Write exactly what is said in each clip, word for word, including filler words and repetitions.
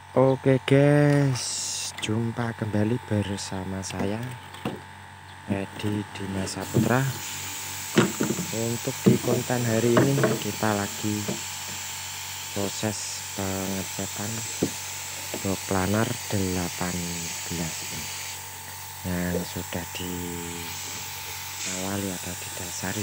Oke guys, jumpa kembali bersama saya Edi Dimas Saputra. Untuk di konten hari ini kita lagi proses pengecetan box planar delapan belas ini yang sudah diawali atau didasari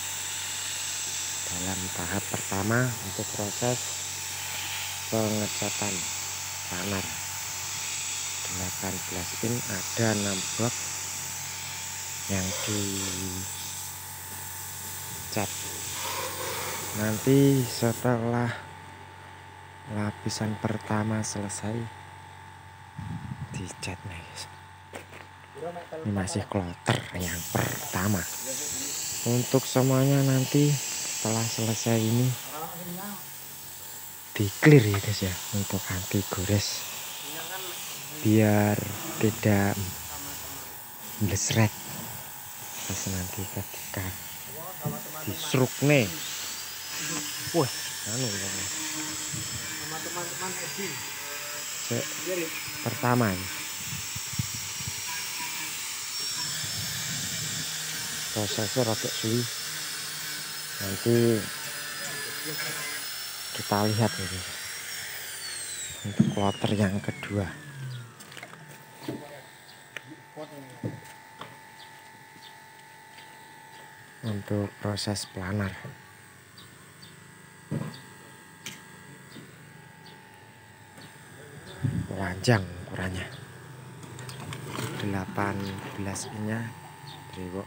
dalam tahap pertama untuk proses pengecatan planar delapan belas in. Ada enam box yang dicat. Nanti setelah lapisan pertama selesai dicat nih guys. Ini masih kloter yang pertama. Untuk semuanya nanti setelah selesai ini di clear ya guys ya, untuk anti gores biar tidak blesret pas nanti ketika disruk nih. Wah, anu sama teman-teman Edi pertama ini. Prosesnya rada suwi, nanti kita lihat ini untuk kloter yang kedua. Untuk proses planar panjang ukurannya delapan belas innya Dewo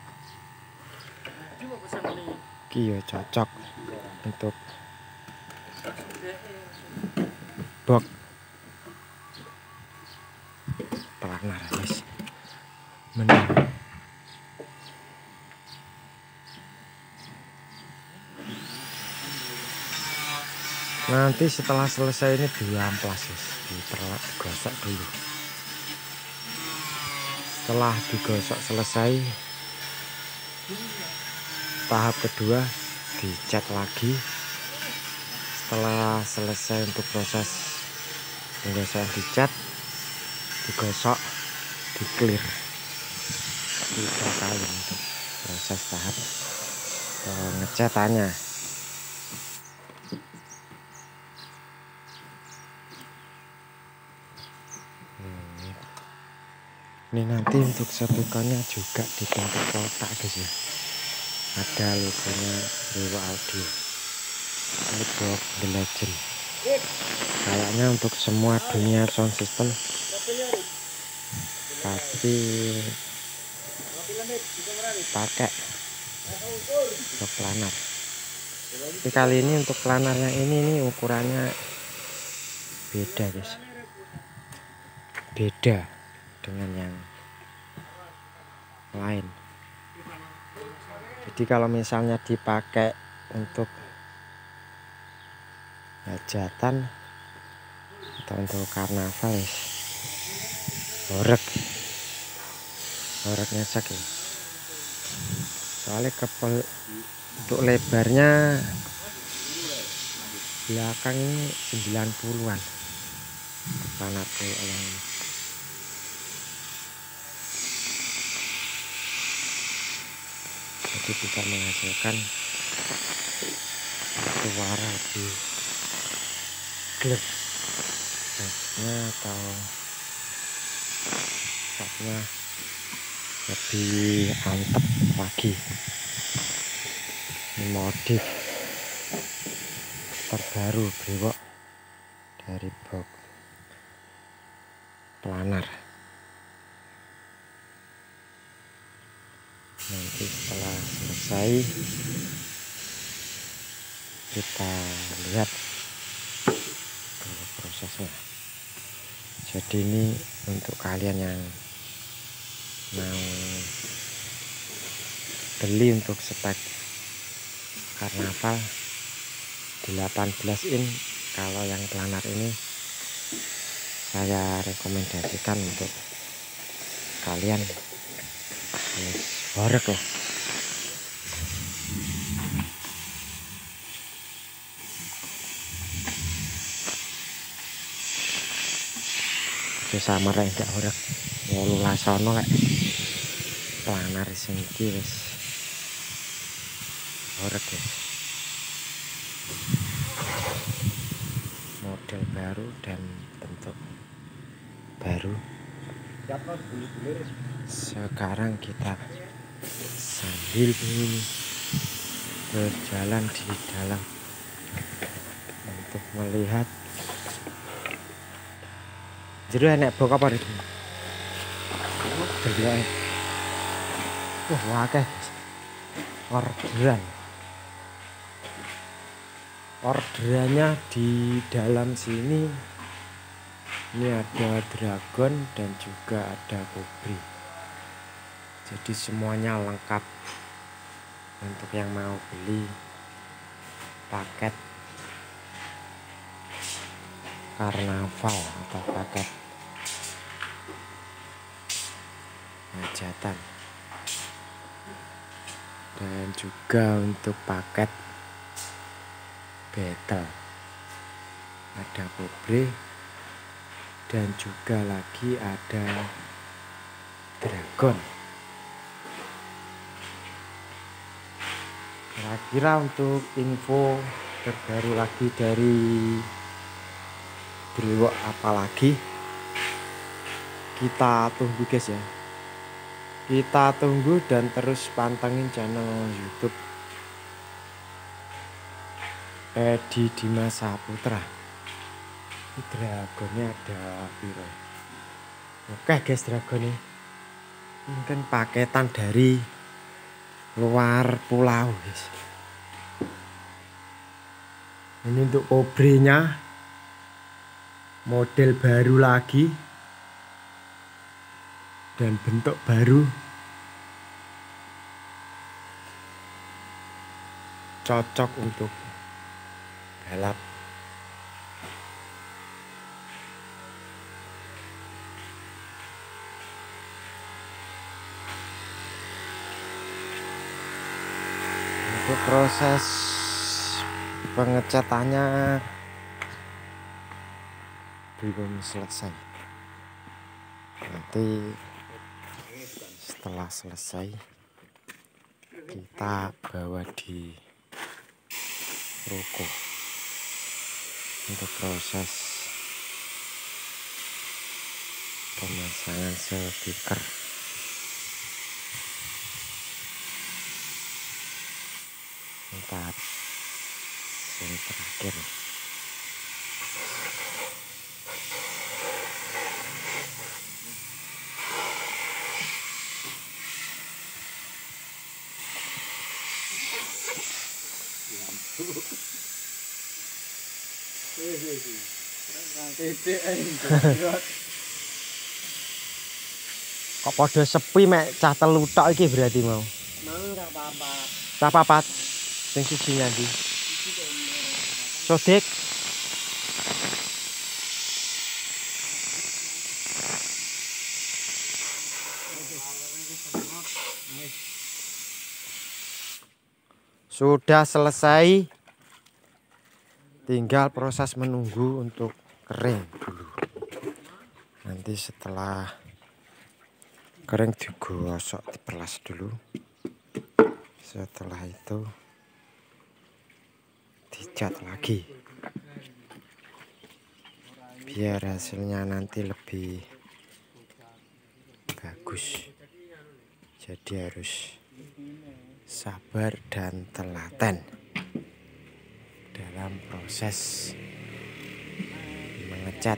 Kio cocok untuk box planar guys. Menang. Nanti setelah selesai ini diamplas guys, digosok dulu. Setelah digosok selesai, tahap kedua dicat lagi. Setelah selesai untuk proses penggosokan dicat, digosok, di clear tiga kali untuk proses tahap pengecatannya. Ini nanti untuk setukannya juga dibentuk kotak guys ya. Ada logonya Dewa Audio. Ini box The Legend. Kayaknya untuk semua dunia sound system pasti pakai box planar. Tapi kali ini untuk planarnya ini nih ukurannya beda guys. Beda dengan yang lain. Jadi kalau misalnya dipakai untuk hajatan atau untuk karnaval, horek horek nyesek ya. Soalnya kepel untuk lebarnya belakang ini sembilan puluhan planar yang jadi bisa menghasilkan suara di klip bassnya atau bassnya lebih antep lagi. Ini modif terbaru brewok dari box planar. Nanti setelah selesai kita lihat prosesnya. Jadi ini untuk kalian yang mau beli untuk spek karnaval delapan belas in, kalau yang planar ini saya rekomendasikan untuk kalian horek loh. Wis samar rek gak horeg wolulas ono rek. Planar sing iki wis horeg guys. Model baru dan bentuk baru. Sekarang kita sambil berjalan di dalam untuk melihat jero enek bok apa iki? Delok. Wah, akeh. Orderan. Orderannya di dalam sini. Ini ada dragon dan juga ada kobri. Jadi semuanya lengkap untuk yang mau beli paket karnaval atau paket hajatan, dan juga untuk paket battle ada kobri dan juga lagi ada dragon. Kira-kira untuk info terbaru lagi dari Brewok apalagi kita tunggu guys ya. Kita tunggu dan terus pantengin channel YouTube Edi Dimas Saputra. Ini dragonnya ada piro. Oke guys, dragonnya mungkin paketan dari luar pulau guys. Ini untuk kobrinya model baru lagi dan bentuk baru, cocok untuk balap. Untuk proses pengecatannya belum selesai. Nanti setelah selesai kita bawa di ruko untuk proses pemasangan speaker. Tahap yang terakhir. Kok podo sepi mek cah telu tok iki berarti mau. Mau ora apa-apa. Cah papat. Sing siji ndi? Sodik. Sudah selesai. Tinggal proses menunggu untuk kering dulu. Nanti setelah kering digosok, diperlas dulu. Setelah itu dicat lagi biar hasilnya nanti lebih bagus. Jadi harus sabar dan telaten dalam proses mengecat.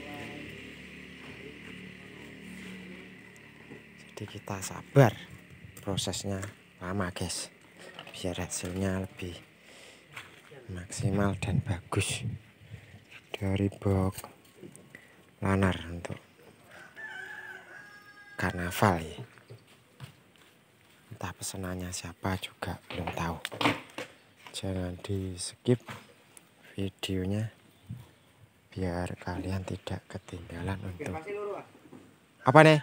Jadi kita sabar, prosesnya lama guys, biar hasilnya lebih maksimal dan bagus. Dari box lanar untuk karnaval ya. Entah pesanannya siapa juga belum tahu. Jangan di skip videonya biar kalian tidak ketinggalan untuk apa nih?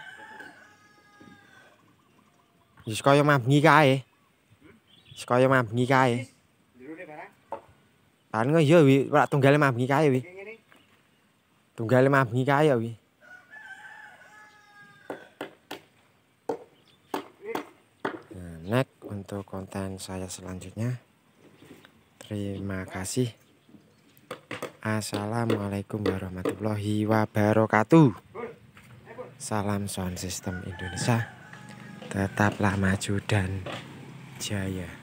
Wis kaya mabngi kae. Wis kaya mabngi kae. Kan yo wi ora tunggale mabngi kae wi. Tunggale mabngi kae ya wi. next untuk konten saya selanjutnya. Terima kasih. Assalamualaikum warahmatullahi wabarakatuh. Salam sound system Indonesia. Tetaplah maju dan jaya.